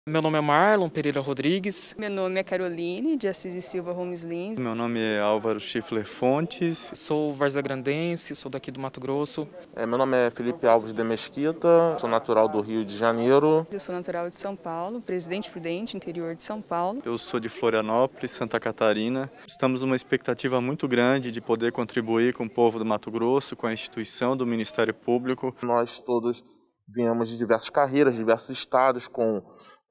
Meu nome é Marlon Pereira Rodrigues. Meu nome é Caroline de Assis e Silva Holmes Lins. Meu nome é Álvaro Schiffler Fontes. Sou varzagrandense, sou daqui do Mato Grosso. Meu nome é Felipe Alves de Mesquita, sou natural do Rio de Janeiro. Eu sou natural de São Paulo, Presidente Prudente, interior de São Paulo. Eu sou de Florianópolis, Santa Catarina. Estamos numa expectativa muito grande de poder contribuir com o povo do Mato Grosso, com a instituição do Ministério Público. Nós todos viemos de diversas carreiras, diversos estados, com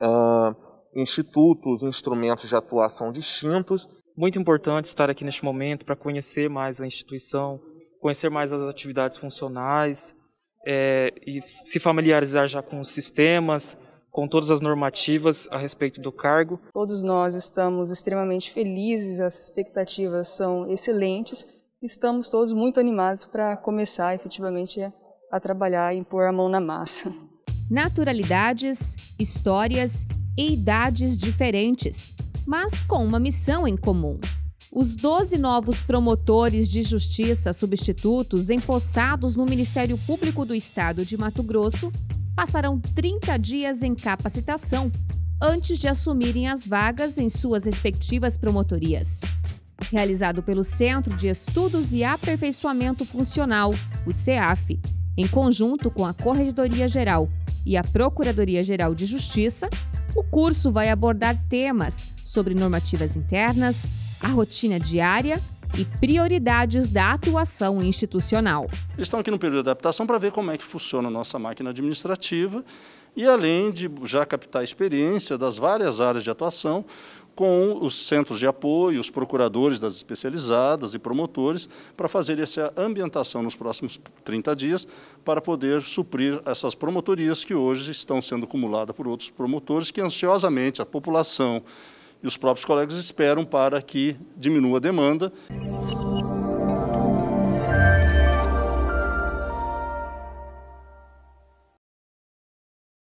institutos, instrumentos de atuação distintos. Muito importante estar aqui neste momento para conhecer mais a instituição, conhecer mais as atividades funcionais e se familiarizar já com os sistemas, com todas as normativas a respeito do cargo. Todos nós estamos extremamente felizes, as expectativas são excelentes. Estamos todos muito animados para começar efetivamente a trabalhar e pôr a mão na massa. Naturalidades, histórias e idades diferentes, mas com uma missão em comum. Os 12 novos promotores de justiça substitutos empossados no Ministério Público do Estado de Mato Grosso passarão 30 dias em capacitação antes de assumirem as vagas em suas respectivas promotorias. Realizado pelo Centro de Estudos e Aperfeiçoamento Funcional, o CEAF, em conjunto com a Corregedoria Geral e a Procuradoria-Geral de Justiça, o curso vai abordar temas sobre normativas internas, a rotina diária e prioridades da atuação institucional. Eles estão aqui no período de adaptação para ver como é que funciona a nossa máquina administrativa e além de já captar a experiência das várias áreas de atuação com os centros de apoio, os procuradores das especializadas e promotores para fazer essa ambientação nos próximos 30 dias para poder suprir essas promotorias que hoje estão sendo acumuladas por outros promotores que ansiosamente a população e os próprios colegas esperam para que diminua a demanda.